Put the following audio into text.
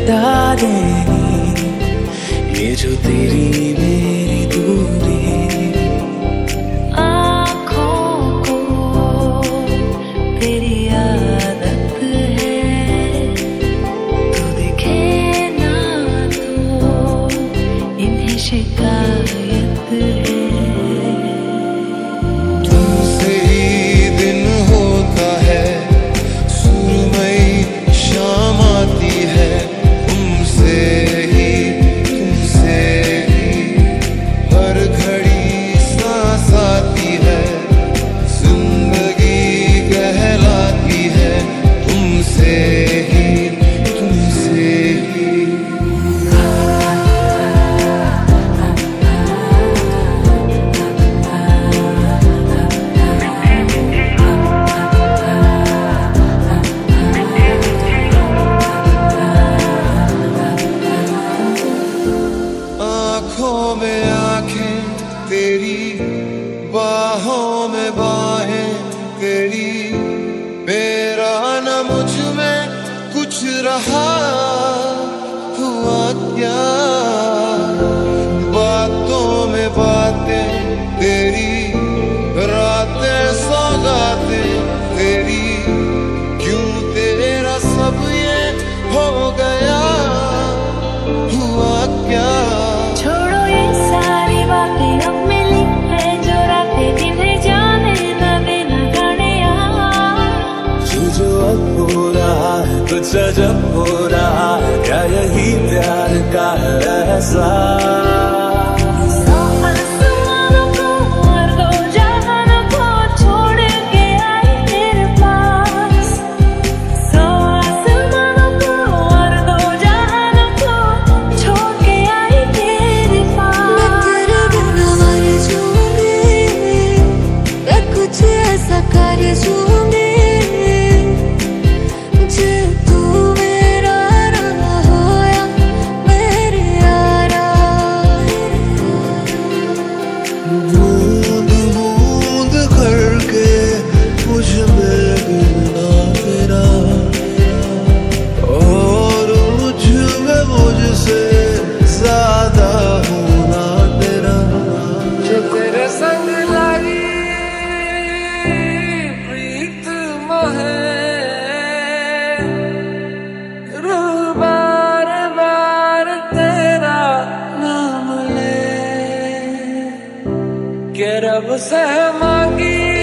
मिटा देंगी ये जो तेरी मेरी दूरी। आँखों को तेरी आदत है, तू दिखे ना तो इन्हें शिकायत है। तुमसे ही दिन होता है, सुरमई शाम आती है, तुमसे ही हर घड़ी सांस आती है, जिंदगी कहलाती है, तुमसे ही आँखों में आँखें तेरी, बाहों में बाहें तेरी, मेरा न मुझ में कुछ रहा हुआ क्या। बातों में बातें तेरी, रातें सौगातें तेरी, क्यों तेरा सब ये हो गया हुआ क्या। छोड़ो ये सारी बातें, अब मिली है जो रातें, जिन्हें जाने न देना जाने यार। ये जो अब हो रहा है कुछ अजब हो रहा है, क्या यही प्यार का है एहसास। सौ आसमानों को और दो जहानों को छोड़ के आई तेरे पास। सौ आसमानों को और दो जहानों को छोड़ के आई तेरे पास। मैं तेरे बिना मर जाऊंगी, मैं कुछ ऐसा कर जाऊंगी जे तू मेरा ना होया मेरे यारा। बूंद बूंद करके मुझ में गिरना तेरा, और मुझ में मुझसे ज्यादा होना तेरा। जो तेरे संग लाई प्रीत मोहे, रूह बार बार तेरा नाम ले के रब से मांगी